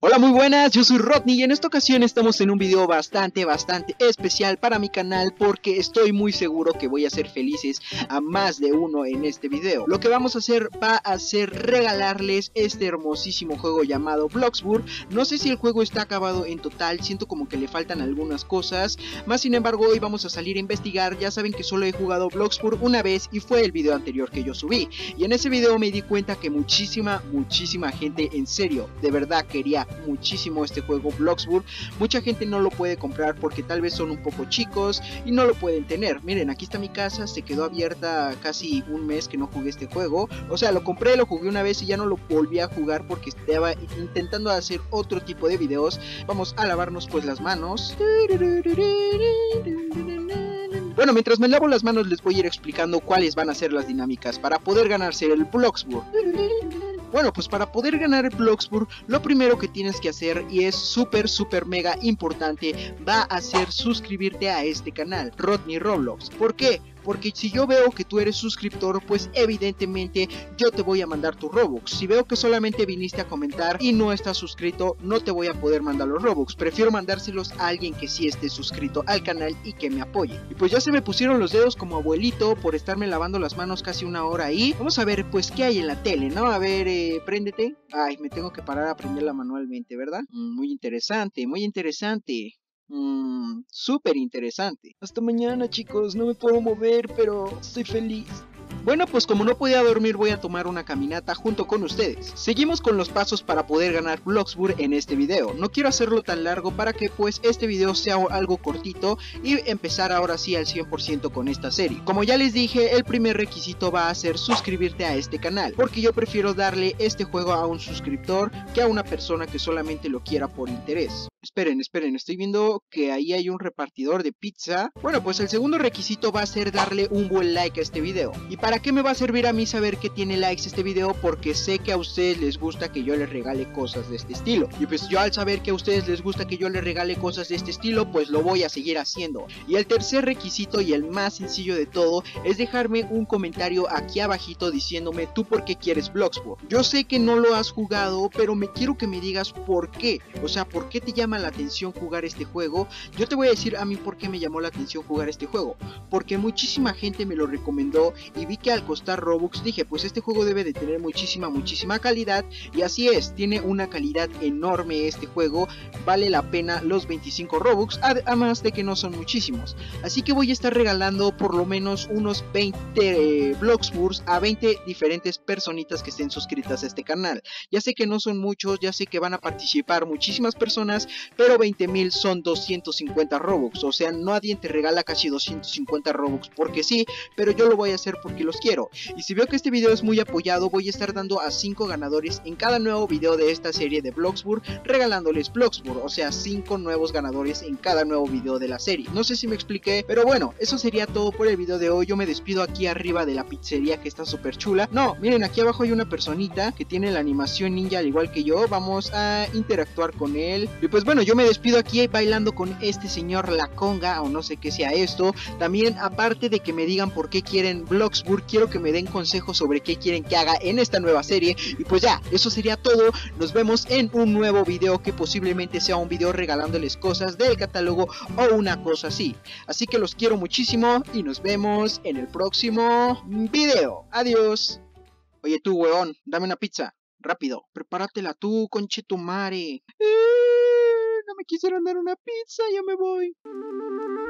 Hola, muy buenas, yo soy Rodney y en esta ocasión estamos en un video bastante especial para mi canal porque estoy muy seguro que voy a hacer felices a más de uno en este video. Lo que vamos a hacer va a ser regalarles este hermosísimo juego llamado Bloxburg. No sé si el juego está acabado en total, siento como que le faltan algunas cosas, más sin embargo hoy vamos a salir a investigar. Ya saben que solo he jugado Bloxburg una vez y fue el video anterior que yo subí, y en ese video me di cuenta que muchísima gente, en serio, de verdad quería muchísimo este juego Bloxburg. Mucha gente no lo puede comprar porque tal vez son un poco chicos y no lo pueden tener. Miren, aquí está mi casa, se quedó abierta casi un mes que no jugué este juego. O sea, lo compré, lo jugué una vez y ya no lo volví a jugar porque estaba intentando hacer otro tipo de videos. Vamos a lavarnos pues las manos. Bueno, mientras me lavo las manos les voy a ir explicando cuáles van a ser las dinámicas para poder ganarse el Bloxburg. Bueno, pues para poder ganar el Bloxburg, lo primero que tienes que hacer, y es súper mega importante, va a ser suscribirte a este canal, Rodney Roblox. ¿Por qué? Porque si yo veo que tú eres suscriptor, pues evidentemente yo te voy a mandar tu Robux. Si veo que solamente viniste a comentar y no estás suscrito, no te voy a poder mandar los Robux. Prefiero mandárselos a alguien que sí esté suscrito al canal y que me apoye. Y pues ya se me pusieron los dedos como abuelito por estarme lavando las manos casi una hora ahí. Vamos a ver pues qué hay en la tele, ¿no? A ver, préndete. Ay, me tengo que parar a prenderla manualmente, ¿verdad? Muy interesante, muy interesante. Súper interesante. Hasta mañana, chicos, no me puedo mover, pero estoy feliz. Bueno, pues como no podía dormir, voy a tomar una caminata junto con ustedes. Seguimos con los pasos para poder ganar Bloxburg en este video. No quiero hacerlo tan largo para que pues este video sea algo cortito y empezar ahora sí al 100% con esta serie. Como ya les dije, el primer requisito va a ser suscribirte a este canal, porque yo prefiero darle este juego a un suscriptor que a una persona que solamente lo quiera por interés. Esperen, estoy viendo que ahí hay un repartidor de pizza. Bueno, pues el segundo requisito va a ser darle un buen like a este video. ¿Y para qué me va a servir a mí saber que tiene likes este video? Porque sé que a ustedes les gusta que yo les regale cosas de este estilo. Y pues yo al saber que a ustedes les gusta que yo les regale cosas de este estilo, pues lo voy a seguir haciendo. Y el tercer requisito y el más sencillo de todo es dejarme un comentario aquí abajito diciéndome tú por qué quieres Bloxburg. Yo sé que no lo has jugado, pero me quiero que me digas por qué. O sea, ¿por qué te llama la atención jugar este juego? Yo te voy a decir a mí por qué me llamó la atención jugar este juego. Porque muchísima gente me lo recomendó y vi que al costar Robux dije, pues este juego debe de tener muchísima calidad, y así es, tiene una calidad enorme este juego, vale la pena los 25 Robux, además de que no son muchísimos. Así que voy a estar regalando por lo menos unos 20 Bloxburgs a 20 diferentes personitas que estén suscritas a este canal. Ya sé que no son muchos, ya sé que van a participar muchísimas personas, pero 20,000 son 250 Robux, o sea, nadie te regala casi 250 Robux porque sí, pero yo lo voy a hacer porque los quiero. Y si veo que este video es muy apoyado, voy a estar dando a 5 ganadores en cada nuevo video de esta serie de Bloxburg, regalándoles Bloxburg, o sea, 5 nuevos ganadores en cada nuevo video de la serie. No sé si me expliqué, pero bueno, eso sería todo por el video de hoy. Yo me despido aquí arriba de la pizzería que está súper chula. No, miren, aquí abajo hay una personita que tiene la animación ninja al igual que yo. Vamos a interactuar con él. Y pues bueno, yo me despido aquí bailando con este señor La Conga, o no sé qué sea esto. También, aparte de que me digan por qué quieren Bloxburg, quiero que me den consejos sobre qué quieren que haga en esta nueva serie. Y pues ya, eso sería todo. Nos vemos en un nuevo video que posiblemente sea un video regalándoles cosas del catálogo o una cosa así. Así que los quiero muchísimo y nos vemos en el próximo video. Adiós. Oye tú, weón, dame una pizza. Rápido, prepáratela tú, conchetumare. No me quisieron dar una pizza, ya me voy.